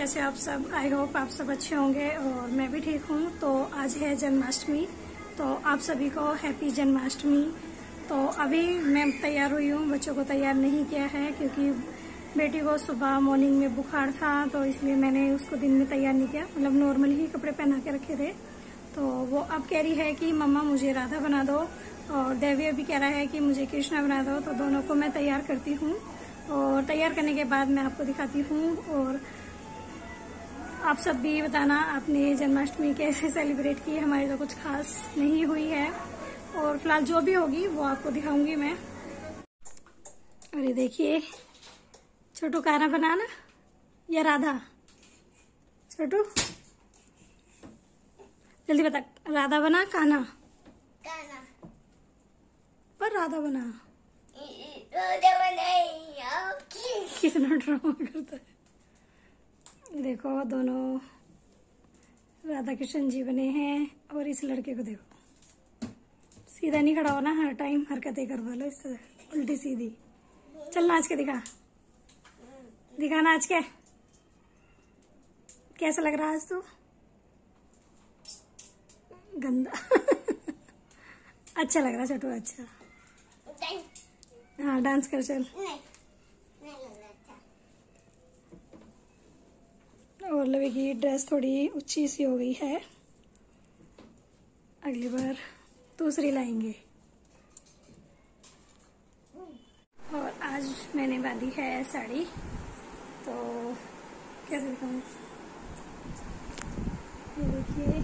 कैसे आप सब? आई होप आप सब अच्छे होंगे और मैं भी ठीक हूँ। तो आज है जन्माष्टमी, तो आप सभी को हैप्पी जन्माष्टमी। तो अभी मैं तैयार हुई हूँ, बच्चों को तैयार नहीं किया है क्योंकि बेटी को सुबह मॉर्निंग में बुखार था, तो इसलिए मैंने उसको दिन में तैयार नहीं किया, मतलब नॉर्मल ही कपड़े पहना के रखे थे। तो वो अब कह रही है कि मम्मा मुझे राधा बना दो, और देवी भी कह रहा है कि मुझे कृष्णा बना दो। तो दोनों को मैं तैयार करती हूँ और तैयार करने के बाद मैं आपको दिखाती हूँ। और आप सब भी बताना आपने जन्माष्टमी कैसे सेलिब्रेट की। हमारी तो कुछ खास नहीं हुई है, और फिलहाल जो भी होगी वो आपको दिखाऊंगी मैं। और ये देखिए, छोटू कान्हा बनाना या राधा? छोटू जल्दी बता, राधा बना कान्हा? पर राधा बना। कितना ड्रामा करता है। देखो दोनों राधा कृष्ण जी बने हैं, और इस लड़के को देखो, सीधा नहीं खड़ा होना, हर टाइम हरकतें करवा लो इस तरह उल्टी सीधी। चल नाच के दिखा, दिखा नाच के। कैसा लग रहा है आज तू? गंदा अच्छा लग रहा है छोटू, अच्छा। हाँ डांस कर चल। और लवी की ड्रेस थोड़ी ऊंची सी हो गई है, अगली बार दूसरी लाएंगे। और आज मैंने बांधी है साड़ी, तो कैसे दिखाऊं? ये देखिए,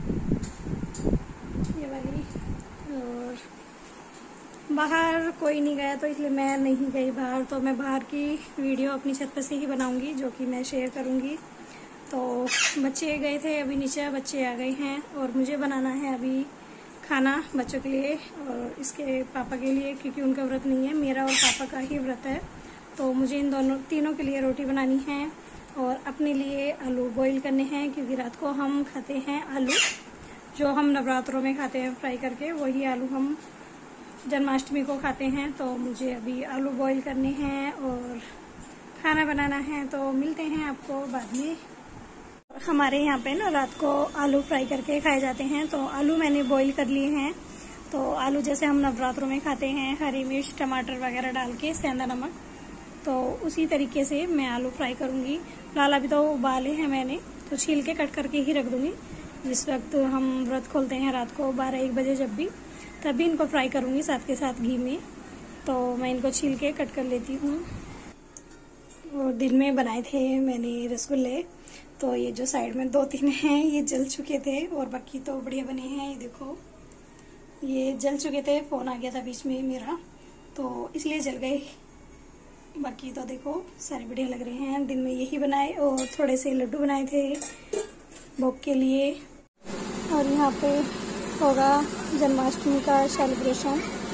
ये वाली। और बाहर कोई नहीं गया, तो इसलिए मैं नहीं गई बाहर। तो मैं बाहर की वीडियो अपनी छत पर से ही बनाऊंगी, जो कि मैं शेयर करूंगी। तो बच्चे गए थे अभी नीचे, बच्चे आ गए हैं, और मुझे बनाना है अभी खाना बच्चों के लिए और इसके पापा के लिए, क्योंकि उनका व्रत नहीं है, मेरा और पापा का ही व्रत है। तो मुझे इन तीनों के लिए रोटी बनानी है, और अपने लिए आलू बॉईल करने हैं, क्योंकि रात को हम खाते हैं आलू, जो हम नवरात्रों में खाते हैं फ्राई करके, वही आलू हम जन्माष्टमी को खाते हैं। तो मुझे अभी आलू बॉईल करने हैं और खाना बनाना है। तो मिलते हैं आपको बाद में। हमारे यहाँ पे ना रात को आलू फ्राई करके खाए जाते हैं, तो आलू मैंने बॉईल कर लिए हैं। तो आलू जैसे हम नवरात्रों में खाते हैं, हरी मिर्च टमाटर वगैरह डाल के, सेंधा नमक, तो उसी तरीके से मैं आलू फ्राई करूंगी। फिलहाल अभी तो उबाले हैं मैंने, तो छील के कट करके ही रख दूंगी। जिस वक्त हम व्रत खोलते हैं रात को 12-1 बजे जब भी, तभी इनको फ्राई करूंगी साथ के साथ घी में। तो मैं इनको छील के कट कर लेती हूँ। और दिन में बनाए थे मैंने रसगुल्ले, तो ये जो साइड में 2-3 हैं ये जल चुके थे, और बाकी तो बढ़िया बने हैं। ये देखो, ये जल चुके थे, फोन आ गया था बीच में मेरा, तो इसलिए जल गए। बाकी तो देखो सारे बढ़िया लग रहे हैं। दिन में यही बनाए, और थोड़े से लड्डू बनाए थे भोग के लिए। और यहाँ पे होगा जन्माष्टमी का सेलिब्रेशन।